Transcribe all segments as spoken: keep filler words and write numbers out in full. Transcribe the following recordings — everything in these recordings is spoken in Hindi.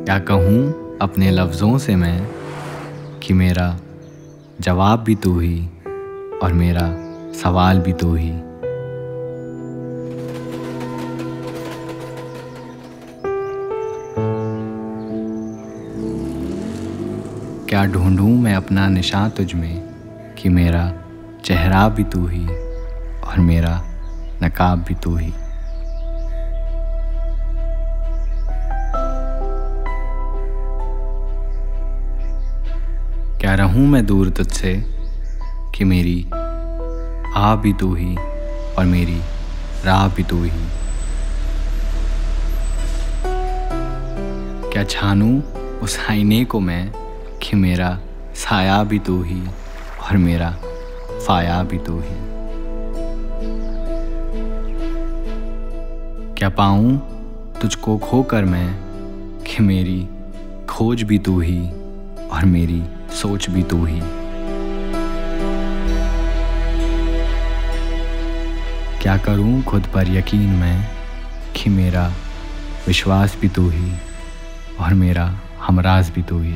क्या कहूँ अपने लफ्ज़ों से मैं कि मेरा जवाब भी तू ही और मेरा सवाल भी तू ही। क्या ढूंढूं मैं अपना निशान तुझ में कि मेरा चेहरा भी तू ही और मेरा नकाब भी तू ही। क्या रहूं मैं दूर तुझसे कि मेरी आ भी तू ही और मेरी राह भी तू ही। क्या छानूं उस आईने को मैं कि मेरा साया भी तू ही और मेरा फाया भी तू ही। क्या पाऊं तुझको खोकर मैं कि मेरी खोज भी तू ही और मेरी सोच भी तू ही। क्या करूं खुद पर यकीन मैं कि मेरा विश्वास भी तू ही और मेरा हमराज भी तू ही।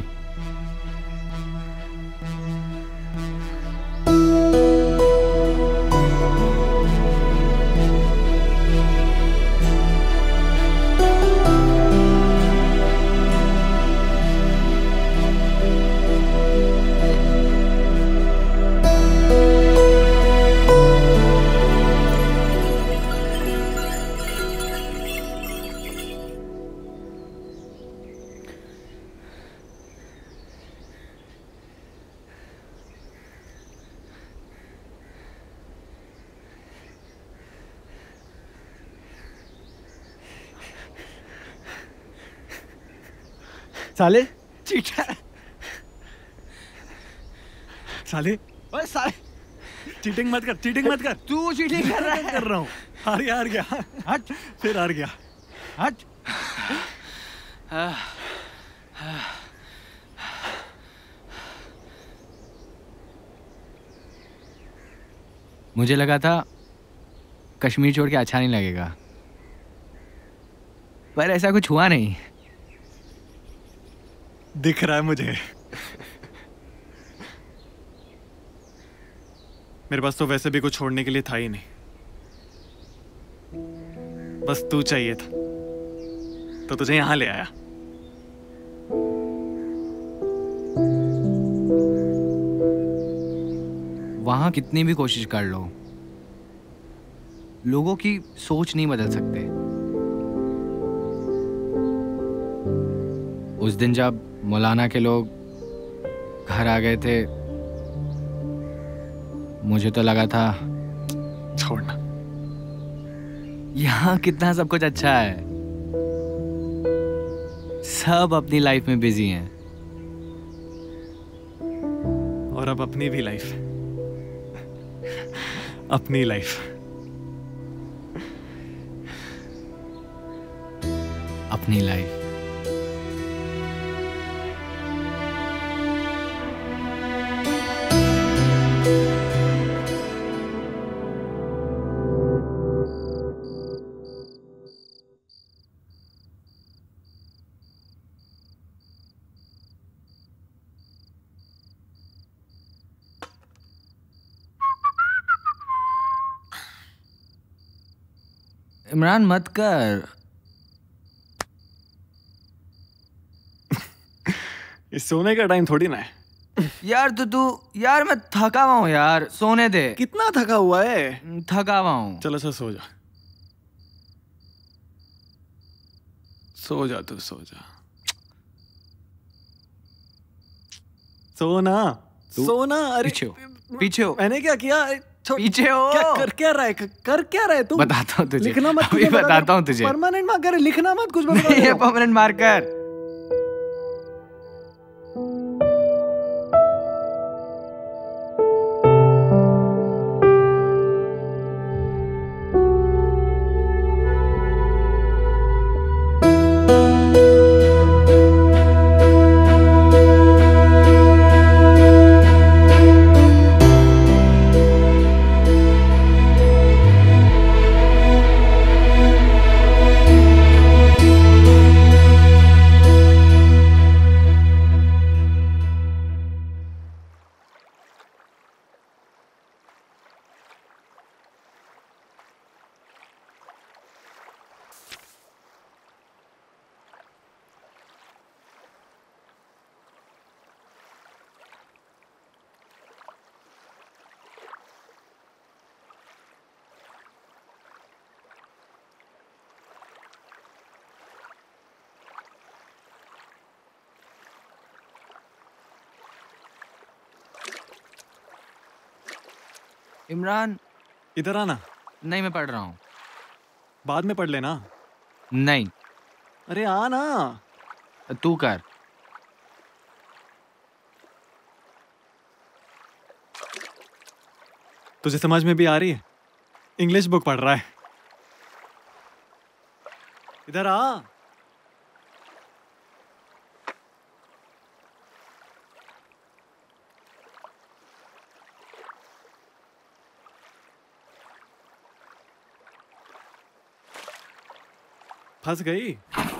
साले चीटर साले ओए साले चीटिंग मत कर चीटिंग मत कर। तू चीटिंग कर रहा है। कर रहा हूँ। हार गया हार गया हट फिर हार गया हट। मुझे लगा था कश्मीर छोड़ के अच्छा नहीं लगेगा, पर ऐसा कुछ हुआ नहीं। दिख रहा है मुझे। मेरे पास तो वैसे भी कुछ छोड़ने के लिए था ही नहीं, बस तू चाहिए था तो तुझे यहां ले आया। वहां कितनी भी कोशिश कर लो, लोगों की सोच नहीं बदल सकते। उस दिन जब मौलाना के लोग घर आ गए थे, मुझे तो लगा था छोड़ना। यहाँ कितना सब कुछ अच्छा है, सब अपनी लाइफ में बिजी हैं। और अब अपनी भी लाइफ, अपनी लाइफ, अपनी लाइफ। इमरान मत कर। इस सोने का टाइम थोड़ी ना है। यार तू तू यार मैं थका हुआ हूँ यार, सोने दे। कितना थका हुआ है? थका हुआ हूँ। चलो अच्छा सो जा, सो जा तू सो जा। सोना सोना। अरे पीछे हो, पीछे हो। मैंने क्या किया? पीछे हो। क्या कर क्या रहा है? कर क्या रहा है तू? बताता हूँ तुझे, लिखना मत। अभी बताता हूँ तुझे। परमानेंट मार्कर लिखना मत कुछ। ये परमानेंट मार्कर। इमरान, इधर आना। नहीं मैं पढ़ रहा हूँ। बाद में पढ़ लेना। नहीं, अरे आना। तू कर। तुझे समझ में भी आ रही है? इंग्लिश बुक पढ़ रहा है। इधर आ। फंस गई।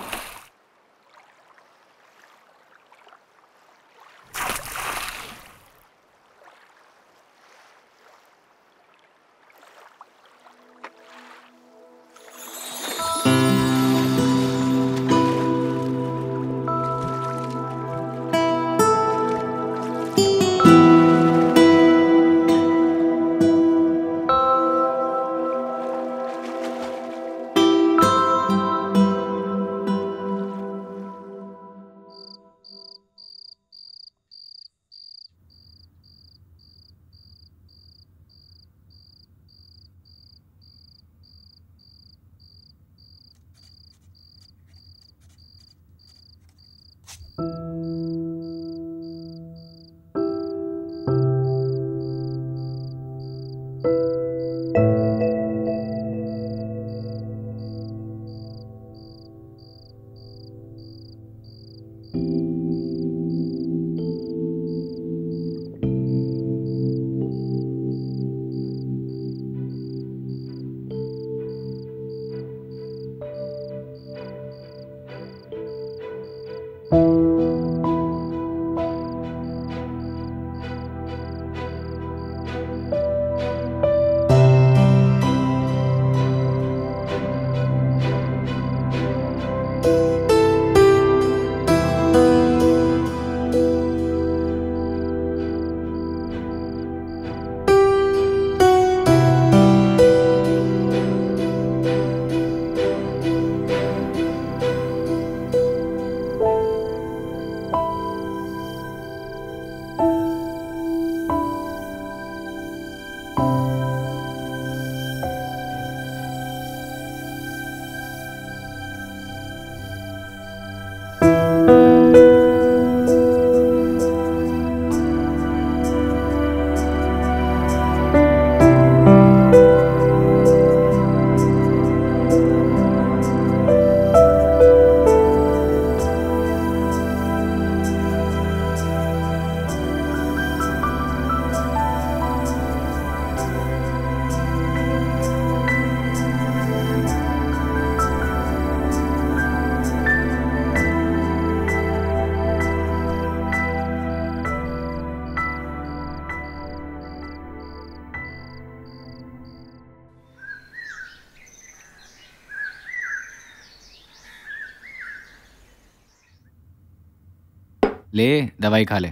ले दवाई खा ले।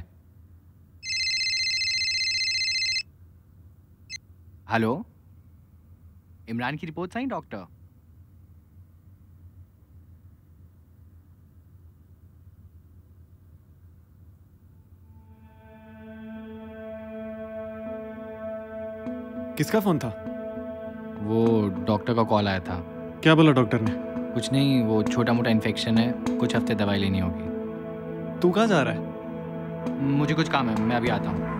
हेलो, इमरान की रिपोर्ट आई डॉक्टर? किसका फोन था? वो डॉक्टर का कॉल आया था। क्या बोला डॉक्टर ने? कुछ नहीं, वो छोटा मोटा इन्फेक्शन है, कुछ हफ्ते दवाई लेनी होगी। तू कहाँ जा रहा है? मुझे कुछ काम है, मैं अभी आता हूँ।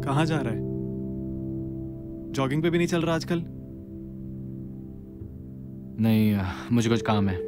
कहाँ जा रहा है? जॉगिंग पे भी नहीं चल रहा आजकल? नहीं, मुझे कुछ काम है।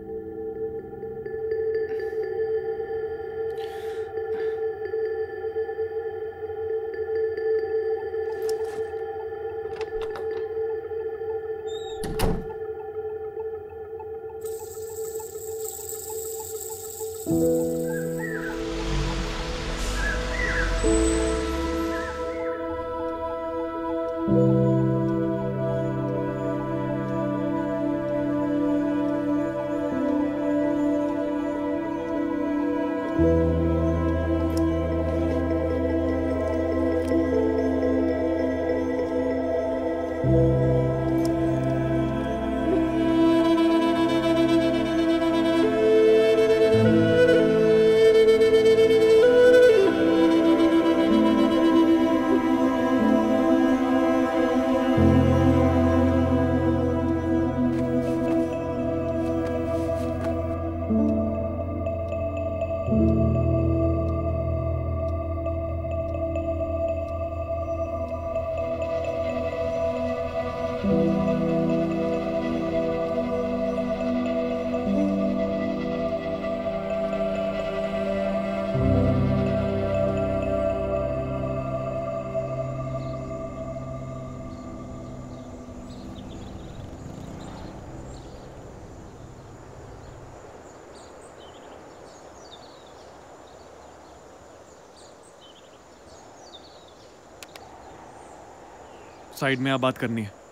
साइड में आप बात करनी है।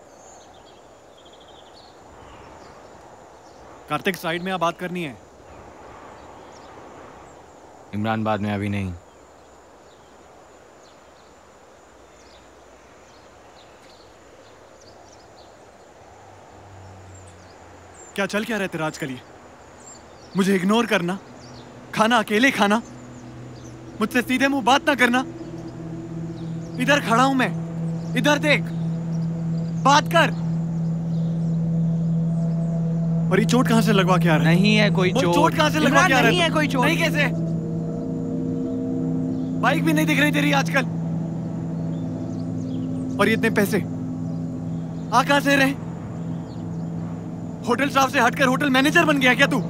कार्तिक, साइड में आप बात करनी है। इमरान, बाद में, अभी नहीं। क्या चल क्या रहे तेरा आजकल ये? मुझे इग्नोर करना, खाना अकेले खाना, मुझसे सीधे मुंह बात ना करना। इधर खड़ा हूं मैं, इधर देख, बात कर। और ये चोट कहां से लगवा के आ रहा है? नहीं है कोई चोट। चोट कहां से लगवा के आ रहा है? नहीं है कोई चोट। नहीं कैसे? बाइक भी नहीं दिख रही तेरी आजकल। और ये इतने पैसे आ कहां से रहे? होटल स्टाफ से हटकर होटल मैनेजर बन गया क्या तू?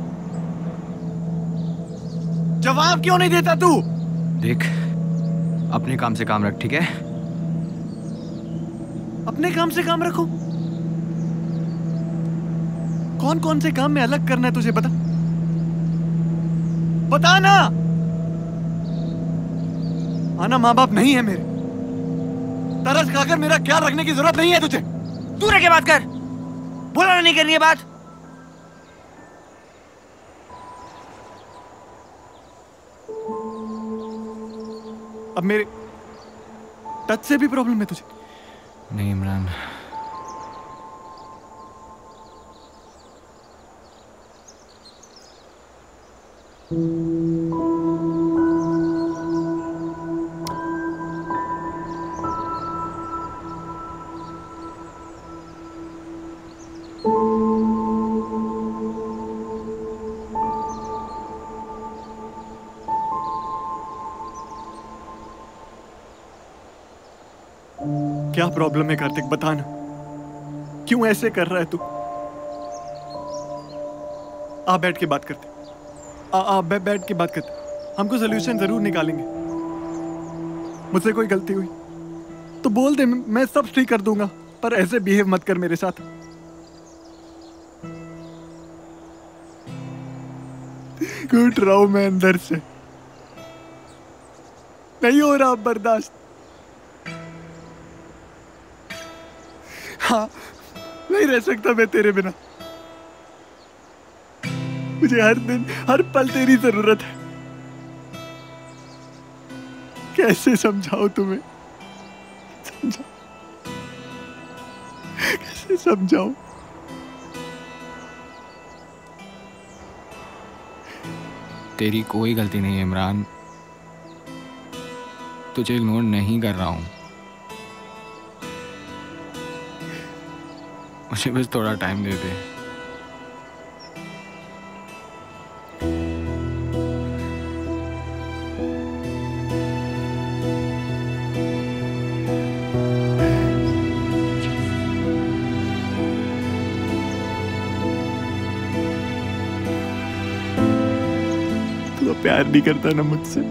जवाब क्यों नहीं देता तू? देख, अपने काम से काम रख, ठीक है? अपने काम से काम रखो? कौन कौन से काम में अलग करना है तुझे बता? बता ना। आना माँ बाप नहीं है मेरे, तरस खाकर मेरा ख्याल रखने की जरूरत नहीं है तुझे। तू रह के बात कर, बोला नहीं करनी है बात। अब मेरे टच से भी प्रॉब्लम है तुझे? नहीं इमरान, क्या प्रॉब्लम है कार्तिक, बता ना। क्यों ऐसे कर रहा है तू? आ बैठ के बात करते। आ आ बै, बैठ के बात करते। हमको सोल्यूशन जरूर निकालेंगे। मुझसे कोई गलती हुई तो बोल दे, मैं सब ठीक कर दूंगा, पर ऐसे बिहेव मत कर मेरे साथ। घुट रहा हूं मैं अंदर से, नहीं हो रहा बर्दाश्त। हाँ, नहीं रह सकता मैं तेरे बिना। मुझे हर दिन हर पल तेरी जरूरत है। कैसे समझाऊं तुम्हें? समझाओ, कैसे समझाऊं? तेरी कोई गलती नहीं है इमरान, तुझे इग्नोर नहीं कर रहा हूं। मुझे बस थोड़ा टाइम दे दे। प्यार नहीं करता ना मुझसे?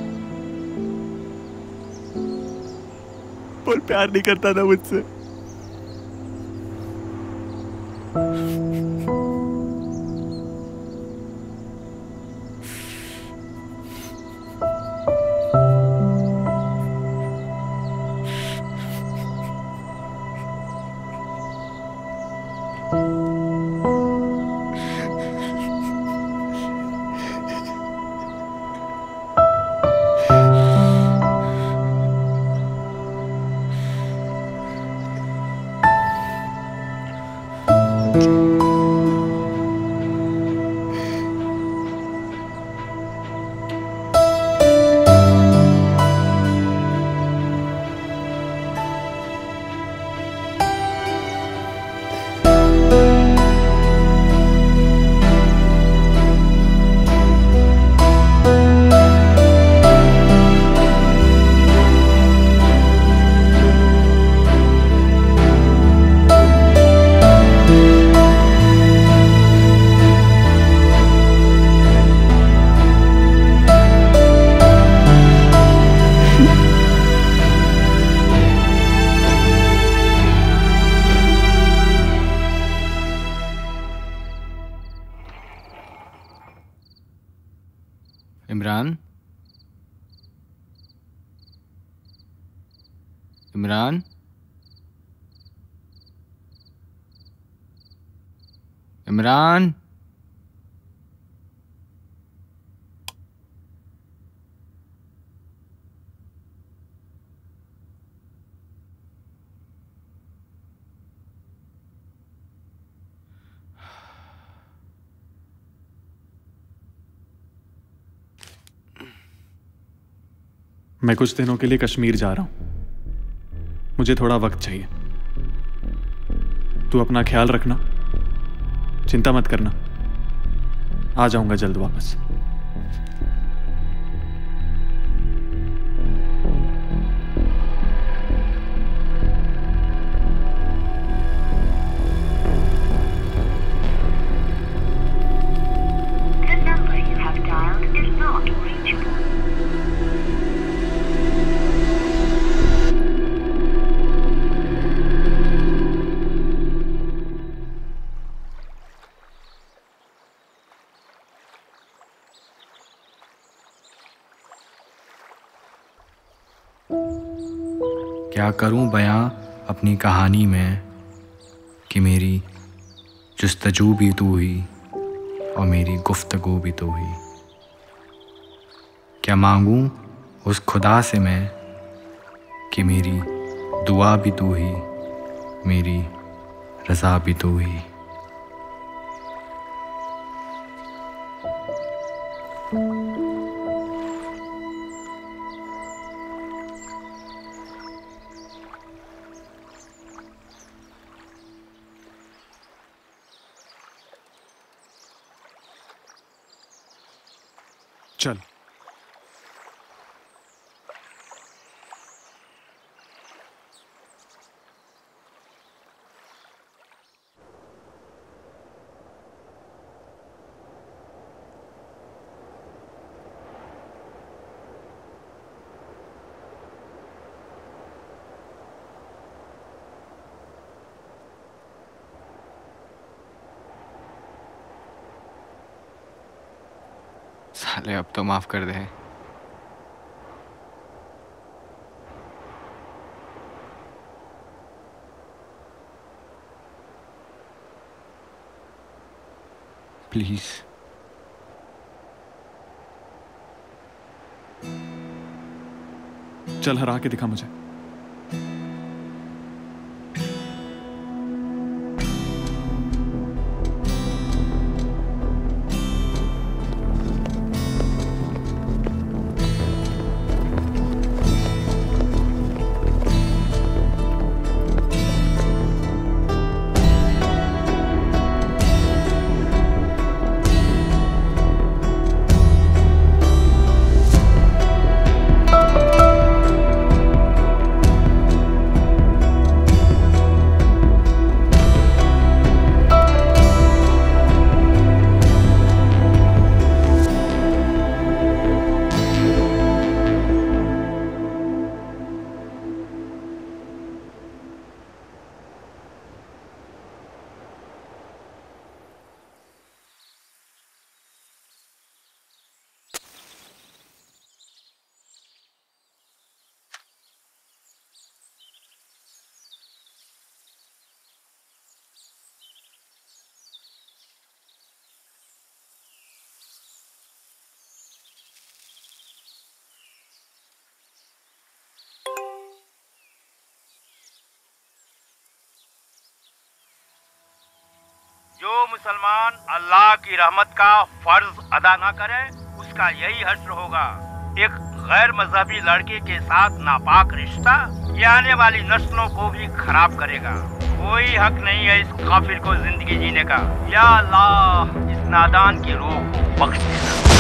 बोल, प्यार नहीं करता ना मुझसे? इमरान, इमरान, इमरान। मैं कुछ दिनों के लिए कश्मीर जा रहा हूं। मुझे थोड़ा वक्त चाहिए। तू अपना ख्याल रखना, चिंता मत करना। आ जाऊंगा जल्द वापस। क्या करूं बयां अपनी कहानी में कि मेरी जुस्तजू भी तू ही और मेरी गुफ्तगू भी तू ही। क्या मांगूं उस खुदा से मैं कि मेरी दुआ भी तू ही, मेरी रज़ा भी तू ही। चल। साले अब तो माफ कर दे। प्लीज। चल, हरा के दिखा मुझे। मुसलमान अल्लाह की रहमत का फर्ज अदा ना करे, उसका यही हश्र होगा। एक गैर मजहबी लड़के के साथ नापाक रिश्ता ये आने वाली नस्लों को भी खराब करेगा। कोई हक नहीं है इस काफिर को जिंदगी जीने का। या अल्लाह इस नादान की रूह को बख्श देना।